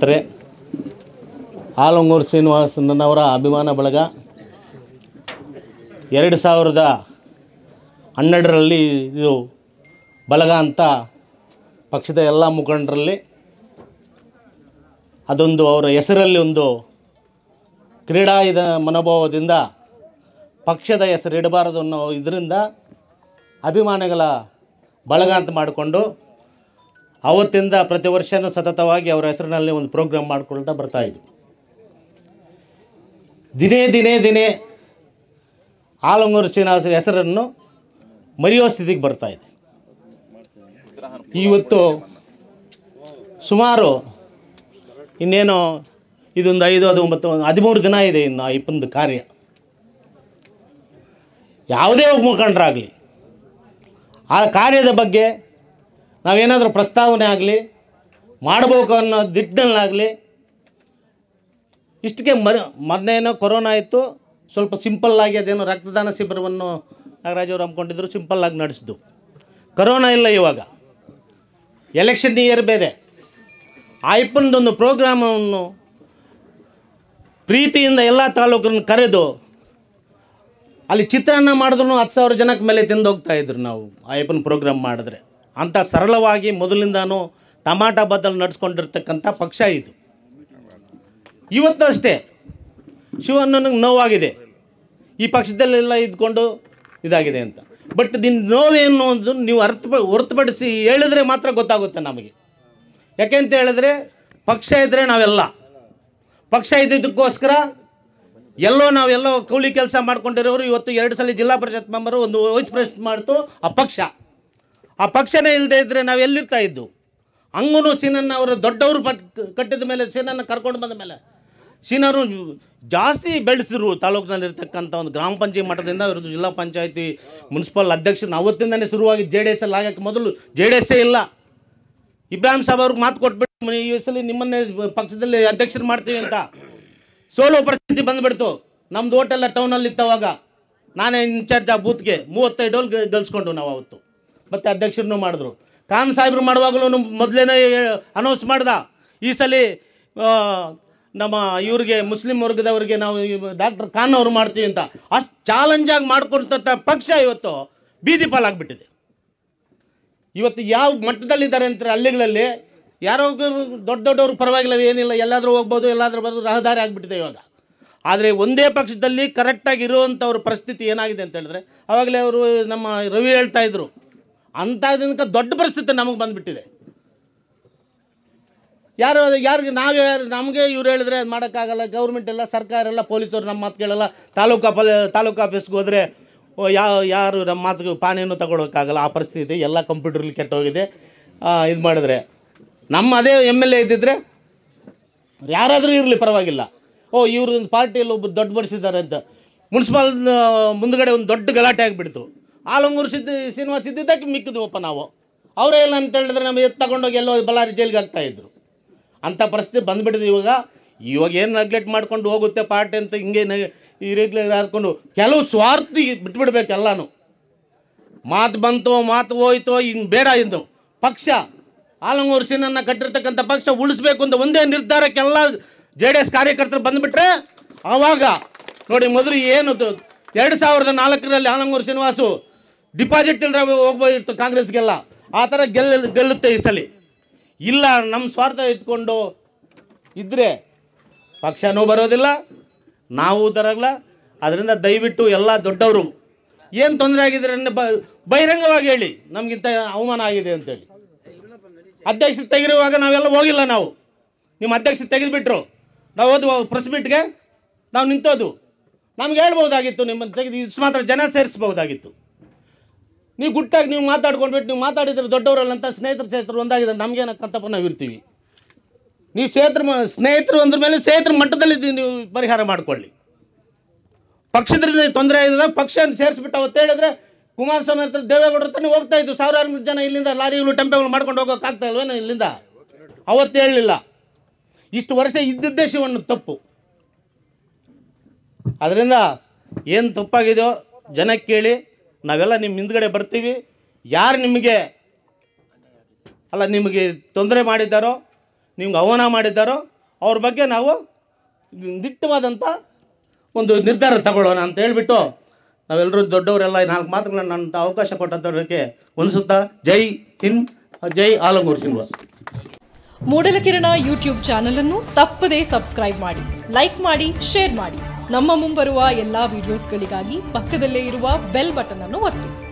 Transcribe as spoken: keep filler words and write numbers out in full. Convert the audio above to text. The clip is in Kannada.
ಕಾರ್ಯಕರ್ತರೇ, ಆಲಂಗೂರು ಶ್ರೀನಿವಾಸನವರ ಅಭಿಮಾನ ಬಳಗ ಎರಡು ಸಾವಿರದ ಹನ್ನೆರಡರಲ್ಲಿ ಇದು ಬಳಗ ಅಂತ ಪಕ್ಷದ ಎಲ್ಲ ಮುಖಂಡರಲ್ಲಿ ಅದೊಂದು ಅವರ ಹೆಸರಲ್ಲಿ ಒಂದು ಕ್ರೀಡಾ ಇದ ಮನೋಭಾವದಿಂದ ಪಕ್ಷದ ಹೆಸರು ಇಡಬಾರದು ಅನ್ನೋ ಇದರಿಂದ ಅಭಿಮಾನಿಗಳ ಬಳಗ ಅಂತ ಮಾಡಿಕೊಂಡು ಅವತ್ತಿಂದ ಪ್ರತಿ ವರ್ಷವೂ ಸತತವಾಗಿ ಅವರ ಹೆಸರಿನಲ್ಲಿ ಒಂದು ಪ್ರೋಗ್ರಾಮ್ ಮಾಡಿಕೊಳ್ತಾ ಬರ್ತಾಯಿದ್ವಿ. ದಿನೇ ದಿನೇ ದಿನೇ ಆಲಂಗೂರು ಶ್ರೀನಿವಾಸ ಹೆಸರನ್ನು ಮರೆಯೋ ಸ್ಥಿತಿಗೆ ಬರ್ತಾಯಿದೆ. ಇವತ್ತು ಸುಮಾರು ಇನ್ನೇನು ಇದೊಂದು ಐದು ಅದು ಒಂಬತ್ತು ಹದಿಮೂರು ದಿನ ಇದೆ ಇನ್ನು ಇಪ್ಪೊಂದು ಕಾರ್ಯ. ಯಾವುದೇ ಮುಖಂಡರಾಗಲಿ ಆ ಕಾರ್ಯದ ಬಗ್ಗೆ ನಾವೇನಾದರೂ ಪ್ರಸ್ತಾವನೆ ಆಗಲಿ ಮಾಡಬೇಕು ಅನ್ನೋ ದಿಟ್ಟಲ್ಲಾಗಲಿ ಇಷ್ಟಕ್ಕೆ ಮರ ಮೊನ್ನೇನೋ ಕೊರೋನಾ ಇತ್ತು, ಸ್ವಲ್ಪ ಸಿಂಪಲ್ಲಾಗಿ ಅದೇನೋ ರಕ್ತದಾನ ಶಿಬಿರವನ್ನು ನಾಗರಾಜ್ ಅವರು ಹಮ್ಮಿಕೊಂಡಿದ್ರು, ಸಿಂಪಲ್ಲಾಗಿ ನಡೆಸಿದ್ದು. ಕರೋನಾ ಇಲ್ಲ, ಇವಾಗ ಎಲೆಕ್ಷನ್ ಇಯರ್ ಬೇರೆ. ಆ ಇಪ್ಪೊಂದೊಂದು ಪ್ರೋಗ್ರಾಮನ್ನು ಪ್ರೀತಿಯಿಂದ ಎಲ್ಲ ತಾಲೂಕನ್ನು ಕರೆದು ಅಲ್ಲಿ ಚಿತ್ರಾನ್ನ ಮಾಡಿದ್ರು ಹತ್ತು ಸಾವಿರ ಜನಕ್ಕೆ ಮೇಲೆ ತಿಂದು ಹೋಗ್ತಾಯಿದ್ರು ನಾವು ಅಯ್ಯಪ್ಪನ ಪ್ರೋಗ್ರಾಮ್ ಮಾಡಿದ್ರೆ. ಅಂಥ ಸರಳವಾಗಿ ಮೊದಲಿಂದಾನು ಟಮಾಟ ಬದಲು ನಡೆಸ್ಕೊಂಡಿರ್ತಕ್ಕಂಥ ಪಕ್ಷ ಇದು. ಇವತ್ತು ಅಷ್ಟೇ ಶಿವಣ್ಣನಿಗೆ ನೋವಾಗಿದೆ ಈ ಪಕ್ಷದಲ್ಲೆಲ್ಲ ಇದ್ಕೊಂಡು ಇದಾಗಿದೆ ಅಂತ. ಬಟ್ ನಿನ್ನ ನೋವೇನು ಅಂತ ನೀವು ಅರ್ಥ ಹೊರತುಪಡಿಸಿ ಹೇಳಿದ್ರೆ ಮಾತ್ರ ಗೊತ್ತಾಗುತ್ತೆ ನಮಗೆ. ಯಾಕೆಂತ ಹೇಳಿದ್ರೆ ಪಕ್ಷ ಇದ್ದರೆ ನಾವೆಲ್ಲ, ಪಕ್ಷ ಇದ್ದಿದ್ದಕ್ಕೋಸ್ಕರ ಎಲ್ಲೋ ನಾವೆಲ್ಲೋ ಕೂಲಿ ಕೆಲಸ ಮಾಡ್ಕೊಂಡಿರೋರು ಇವತ್ತು ಎರಡು ಸಲ ಜಿಲ್ಲಾ ಪರಿಷತ್ ಮೆಂಬರು, ಒಂದು ವೈಸ್ ಪ್ರೆಸಿಡೆಂಟ್ ಮಾಡ್ತು ಆ ಪಕ್ಷ. ಆ ಪಕ್ಷನೇ ಇಲ್ಲದೆ ಇದ್ದರೆ ನಾವು ಎಲ್ಲಿರ್ತಾ ಇದ್ದು. ಹಂಗೂ ಸೀನನ್ನ ಅವರು ದೊಡ್ಡವರು ಪಟ್ ಕಟ್ಟಿದ ಮೇಲೆ ಸೀನನ್ನ ಕರ್ಕೊಂಡು ಬಂದ ಮೇಲೆ ಸೀನವರು ಜಾಸ್ತಿ ಬೆಳೆಸಿದ್ರು ತಾಲೂಕಿನಲ್ಲಿರ್ತಕ್ಕಂಥ ಒಂದು ಗ್ರಾಮ ಪಂಚಾಯತ್ ಮಟ್ಟದಿಂದ ಇರೋದು ಜಿಲ್ಲಾ ಪಂಚಾಯತಿ ಮುನ್ಸಿಪಲ್ ಅಧ್ಯಕ್ಷರನ್ನ ಅವತ್ತಿಂದನೇ ಶುರುವಾಗಿ ಜೆ ಡಿ ಎಸ್ ಅಲ್ಲಿ ಆಗಕ್ಕೆ ಮೊದಲು ಜೆ ಡಿ ಎಸ್ಸೇ ಇಲ್ಲ. ಇಬ್ರಾಹಿಂ ಸಾಬ್ ಅವ್ರಿಗೆ ಮಾತು ಕೊಟ್ಬಿಟ್ಟು ಈ ಸಲ ನಿಮ್ಮನ್ನೇ ಪಕ್ಷದಲ್ಲಿ ಅಧ್ಯಕ್ಷರು ಮಾಡ್ತೀವಿ ಅಂತ ಸೋಲೋ ಪರಿಸ್ಥಿತಿ ಬಂದುಬಿಡ್ತು. ನಮ್ಮದು ಓಟೆಲ್ಲ ಟೌನಲ್ಲಿ ಇತ್ತವಾಗ, ನಾನೇ ಇನ್ಚಾರ್ಜ್ ಆ ಬೂತ್ಗೆ ಮೂವತ್ತೈದು ಡೋಲ್ ಗೆಲ್ಸ್ಕೊಂಡು ನಾವು ಅವತ್ತು. ಮತ್ತು ಅಧ್ಯಕ್ಷರನ್ನು ಮಾಡಿದ್ರು. ಖಾನ್ ಸಾಹೇಬ್ರು ಮಾಡುವಾಗಲೂ ಮೊದಲೇನೇ ಅನೌನ್ಸ್ ಮಾಡ್ದ ಈ ಸಲ ನಮ್ಮ ಇವ್ರಿಗೆ ಮುಸ್ಲಿಂ ವರ್ಗದವ್ರಿಗೆ ನಾವು ಡಾಕ್ಟರ್ ಖಾನ್ ಅವರು ಮಾಡ್ತೀವಿ ಅಂತ. ಅಷ್ಟು ಚಾಲೆಂಜಾಗಿ ಮಾಡ್ಕೊಂತ ಪಕ್ಷ ಇವತ್ತು ಬೀದಿ ಪಾಲಾಗ್ಬಿಟ್ಟಿದೆ. ಇವತ್ತು ಯಾವ ಮಟ್ಟದಲ್ಲಿದ್ದಾರೆ ಅಂತಾರೆ ಹಳ್ಳಿಗಳಲ್ಲಿ. ಯಾರೋ ದೊಡ್ಡ ದೊಡ್ಡವ್ರು ಪರವಾಗಿಲ್ಲ, ಏನಿಲ್ಲ, ಎಲ್ಲಾದರೂ ಹೋಗ್ಬೋದು, ಎಲ್ಲಾದರೂ ಬರೋದು ರಹದಾರಿ ಆಗಿಬಿಟ್ಟಿದೆ ಇವಾಗ. ಆದರೆ ಒಂದೇ ಪಕ್ಷದಲ್ಲಿ ಕರೆಕ್ಟಾಗಿ ಇರುವಂಥವ್ರ ಪರಿಸ್ಥಿತಿ ಏನಾಗಿದೆ ಅಂತ ಹೇಳಿದ್ರೆ ಆವಾಗಲೇ ಅವರು ನಮ್ಮ ರವಿ ಹೇಳ್ತಾಯಿದ್ರು, ಅಂಥದಕ್ಕೆ ದೊಡ್ಡ ಪರಿಸ್ಥಿತಿ ನಮಗೆ ಬಂದುಬಿಟ್ಟಿದೆ. ಯಾರು ಯಾರಿಗೆ ನಾವೇ ನಮಗೆ ಇವ್ರು ಹೇಳಿದ್ರೆ ಅದು ಮಾಡೋಕ್ಕಾಗಲ್ಲ. ಗೌರ್ಮೆಂಟ್ ಎಲ್ಲ, ಸರ್ಕಾರ ಎಲ್ಲ, ಪೊಲೀಸರು ನಮ್ಮ ಮಾತು ಕೇಳಲ್ಲ. ತಾಲೂಕು ಪಲ್ ತಾಲೂಕು ಆಫೀಸ್ಗೆ ಹೋದರೆ ಯಾವ ಯಾರು ನಮ್ಮ ಮಾತಿಗೆ ಪಾನಿಯನ್ನು ತಗೊಳೋಕ್ಕಾಗಲ್ಲ. ಆ ಪರಿಸ್ಥಿತಿ ಎಲ್ಲ ಕಂಪ್ಯೂಟ್ರಲ್ಲಿ ಕೆಟ್ಟೋಗಿದೆ. ಇದು ಮಾಡಿದ್ರೆ ನಮ್ಮ ಅದೇ ಎಮ್ ಎಲ್ ಎ ಇದ್ದಿದ್ರೆ ಯಾರಾದರೂ ಇರಲಿ ಪರವಾಗಿಲ್ಲ, ಓ ಇವ್ರದ್ದು ಪಾರ್ಟಿಯಲ್ಲಿ ಒಬ್ಬರು ದೊಡ್ಡ ಬಡಿಸಿದ್ದಾರೆ ಅಂತ ಮುನ್ಸಿಪಾಲ್ ಮುಂದುಗಡೆ ಒಂದು ದೊಡ್ಡ ಗಲಾಟೆ ಆಗಿಬಿಡ್ತು. ಆಲಂಗೂರು ಸಿದ್ದ ಶ್ರೀನಿವಾಸ ಇದ್ದಿದ್ದಕ್ಕೆ ಮಿಕ್ಕಿದ್ವಪ್ಪ ನಾವು. ಅವರೇ ಇಲ್ಲ ಅಂತ ಹೇಳಿದ್ರೆ ನಮಗೆ ಎತ್ತು ತಗೊಂಡೋಗಿ ಎಲ್ಲೋ ಬಳ್ಳಾರಿ ಜೈಲಿಗೆ ಹಾಕ್ತಾಯಿದ್ರು. ಅಂಥ ಪರಿಸ್ಥಿತಿ ಬಂದುಬಿಟ್ಟಿದೆ ಇವಾಗ. ಇವಾಗ ಏನು ನೆಗ್ಲೆಕ್ಟ್ ಮಾಡ್ಕೊಂಡು ಹೋಗುತ್ತೆ ಪಾರ್ಟಿ ಅಂತ ಹಿಂಗೆ ಇರೆಗ್ಯುಲರ್ ಹಾಕ್ಕೊಂಡು ಕೆಲವು ಸ್ವಾರ್ಥಿ ಬಿಟ್ಬಿಡ್ಬೇಕು ಎಲ್ಲನೂ. ಮಾತು ಬಂತು, ಮಾತು ಹೋಯ್ತು, ಹಿಂಗೆ ಬೇಡ. ಇದ್ದು ಪಕ್ಷ ಆಲಂಗೂರು ಸೀನನ್ನು ಕಟ್ಟಿರ್ತಕ್ಕಂಥ ಪಕ್ಷ ಉಳಿಸ್ಬೇಕು ಅಂತ ಒಂದೇ ನಿರ್ಧಾರಕ್ಕೆಲ್ಲ ಜೆ ಡಿ ಎಸ್ ಕಾರ್ಯಕರ್ತರು ಬಂದುಬಿಟ್ರೆ ಆವಾಗ ನೋಡಿ. ಮೊದಲು ಏನು ಎರಡು ಸಾವಿರದ ನಾಲ್ಕರಲ್ಲಿ ಆಲಂಗೂರು ಶ್ರೀನಿವಾಸು ಡಿಪಾಸಿಟ್ ಇಲ್ಲದ್ರೆ ಹೋಗ್ಬೋದಿತ್ತು ಕಾಂಗ್ರೆಸ್ಗೆಲ್ಲ. ಆ ಥರ ಗೆಲ್ಲ ಗೆಲ್ಲುತ್ತೆ ಈ ಸಲ. ಇಲ್ಲ, ನಮ್ಮ ಸ್ವಾರ್ಥ ಇಟ್ಕೊಂಡು ಇದ್ದರೆ ಪಕ್ಷನೂ ಬರೋದಿಲ್ಲ, ನಾವು ತರಲ್ಲ. ಅದರಿಂದ ದಯವಿಟ್ಟು ಎಲ್ಲ ದೊಡ್ಡವರು ಏನು ತೊಂದರೆ ಆಗಿದ್ರೆ ಬ ಬಹಿರಂಗವಾಗಿ ಹೇಳಿ ನಮಗಿಂತ ಅವಮಾನ ಆಗಿದೆ ಅಂತೇಳಿ. ಅಧ್ಯಕ್ಷರು ತೆಗಿರುವಾಗ ನಾವೆಲ್ಲ ಹೋಗಿಲ್ಲ, ನಾವು ನಿಮ್ಮ ಅಧ್ಯಕ್ಷರು ತೆಗೆದುಬಿಟ್ರು. ನಾವು ಹೋದ್ವು ಪ್ರೆಸ್ ಮೀಟ್ಗೆ, ನಾವು ನಿಂತೋದು. ನಮ್ಗೆ ಹೇಳ್ಬೋದಾಗಿತ್ತು, ನಿಮ್ಮನ್ನು ತೆಗೆದು ಇಷ್ಟು ಮಾತ್ರ ಜನ ಸೇರಿಸ್ಬೋದಾಗಿತ್ತು. ನೀವು ಗುಟ್ಟಾಗಿ ನೀವು ಮಾತಾಡ್ಕೊಂಡ್ಬಿಟ್ಟು ನೀವು ಮಾತಾಡಿದ್ರೆ ದೊಡ್ಡವರಲ್ಲಂತ ಸ್ನೇಹಿತರು ಸ್ನೇಹಿತರು ಒಂದಾಗಿದ್ದಾರೆ. ನಮಗೇನಕ್ಕಂತಪ್ಪ ನಾವು ಇರ್ತೀವಿ. ನೀವು ಸ್ನೇಹಿತರು ಸ್ನೇಹಿತರು ಅಂದ್ರ ಮೇಲೆ ಸ್ನೇಹಿತರ ಮಟ್ಟದಲ್ಲಿ ನೀವು ಪರಿಹಾರ ಮಾಡಿಕೊಳ್ಳಿ. ಪಕ್ಷದ್ರಿಂದ ತೊಂದರೆ ಇದೆ, ಪಕ್ಷ ಸೇರಿಸ್ಬಿಟ್ಟು ಅವತ್ತು ಹೇಳಿದ್ರೆ ಕುಮಾರಸ್ವಾಮಿ ಹತ್ರ ದೇವೇಗೌಡರ ಹತ್ರ ಹೋಗ್ತಾ ಇದ್ದು ಸಾವಿರಾರು ಜನ ಇಲ್ಲಿಂದ ಲಾರಿಗಳು ಟೆಂಪೋಗಳು ಮಾಡ್ಕೊಂಡು ಹೋಗೋಕ್ಕಾಗ್ತಾ ಇಲ್ವೇನೋ ಇಲ್ಲಿಂದ. ಅವತ್ತು ಹೇಳಲಿಲ್ಲ. ಇಷ್ಟು ವರ್ಷ ಇದ್ದಿದ್ದೇ ಶಿವಣ್ಣ ತಪ್ಪು. ಅದರಿಂದ ಏನು ತಪ್ಪಾಗಿದೆಯೋ ಜನಕ್ಕೆ ಕೇಳಿ, ನಾವೆಲ್ಲ ನಿಮ್ಮ ಹಿಂದ್ಗಡೆ ಬರ್ತೀವಿ. ಯಾರು ನಿಮಗೆ ಅಲ್ಲ ನಿಮಗೆ ತೊಂದರೆ ಮಾಡಿದ್ದಾರೋ, ನಿಮ್ಗೆ ಅವಮಾನ ಮಾಡಿದ್ದಾರೋ ಅವ್ರ ಬಗ್ಗೆ ನಾವು ದಿಟ್ಟವಾದಂಥ ಒಂದು ನಿರ್ಧಾರ ತಗೊಳ್ಳೋಣ ಅಂತ ಹೇಳಿಬಿಟ್ಟು ನಾವೆಲ್ಲರೂ ದೊಡ್ಡವರೆಲ್ಲ ನಾಲ್ಕು ಮಾತುಗಳನ್ನ ನನ್ನ ಅವಕಾಶ ಕೊಟ್ಟಂಥವ್ರಿಗೆ ಹೊಂದಿಸುತ್ತಾ ಜೈ ಹಿಂದ್, ಜೈ ಆಲಂಗೂರು ಶ್ರೀನಿವಾಸ್. ಮೂಡಲಕಿರಣ ಯೂಟ್ಯೂಬ್ ಚಾನಲ್ ಅನ್ನು ತಪ್ಪದೇ ಸಬ್ಸ್ಕ್ರೈಬ್ ಮಾಡಿ, ಲೈಕ್ ಮಾಡಿ, ಶೇರ್ ಮಾಡಿ. ನಮ್ಮ ಮುಂಬರುವ ಎಲ್ಲಾ ವಿಡಿಯೋಸ್ಗಳಿಗಾಗಿ ಪಕ್ಕದಲ್ಲೇ ಇರುವ ಬೆಲ್ ಬಟನ್ ಅನ್ನು ಒತ್ತಿ.